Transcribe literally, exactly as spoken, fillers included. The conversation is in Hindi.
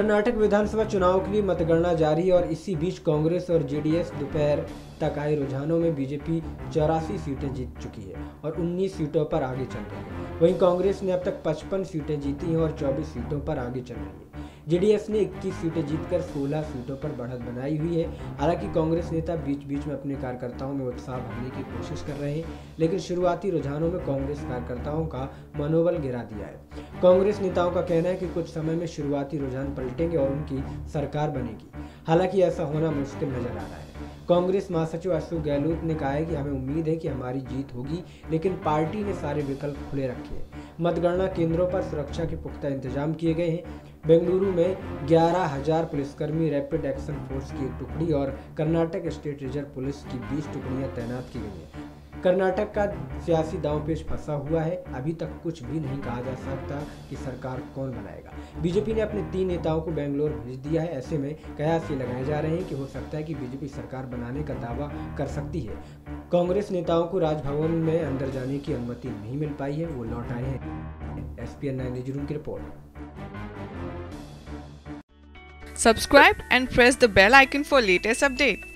कर्नाटक विधानसभा चुनाव के लिए मतगणना जारी है और इसी बीच कांग्रेस और जेडीएस दोपहर तक आए रुझानों में बीजेपी चौरासी सीटें जीत चुकी है और उन्नीस सीटों पर आगे चल रही है। वहीं कांग्रेस ने अब तक पचपन सीटें जीती हैं और चौबीस सीटों पर आगे चल रही है। जेडीएस ने इक्कीस सीटें जीतकर सोलह सीटों पर बढ़त बनाई हुई है। हालांकि कांग्रेस नेता बीच बीच में अपने कार्यकर्ताओं में उत्साह भरने की कोशिश कर रहे हैं, लेकिन शुरुआती रुझानों में कांग्रेस कार्यकर्ताओं का मनोबल गिरा दिया है। कांग्रेस नेताओं का कहना है कि कुछ समय में शुरुआती रुझान पलटेंगे और उनकी सरकार बनेगी। हालांकि ऐसा होना मुश्किल नजर आ रहा है। कांग्रेस महासचिव अशोक गहलोत ने कहा है कि हमें उम्मीद है कि हमारी जीत होगी, लेकिन पार्टी ने सारे विकल्प खुले रखे हैं। मतगणना केंद्रों पर सुरक्षा के पुख्ता इंतजाम किए गए हैं। बेंगलुरु में ग्यारह हज़ार पुलिसकर्मी, रैपिड एक्शन फोर्स की एक टुकड़ी और कर्नाटक स्टेट रिजर्व पुलिस की बीस टुकड़ियां तैनात की गई हैं। कर्नाटक का सियासी दांवपेच फंसा हुआ है। अभी तक कुछ भी नहीं कहा जा सकता कि सरकार कौन बनाएगा। बीजेपी ने अपने तीन नेताओं को बेंगलोर भेज दिया है। ऐसे में कयास ये लगाए जा रहे हैं कि हो सकता है कि बीजेपी सरकार बनाने का दावा कर सकती है। कांग्रेस नेताओं को राजभवन में अंदर जाने की अनुमति नहीं मिल पाई है, वो लौट आए हैं। एसपीएन नाइन न्यूज़ रूम की report. Subscribe and press the bell icon for latest updates.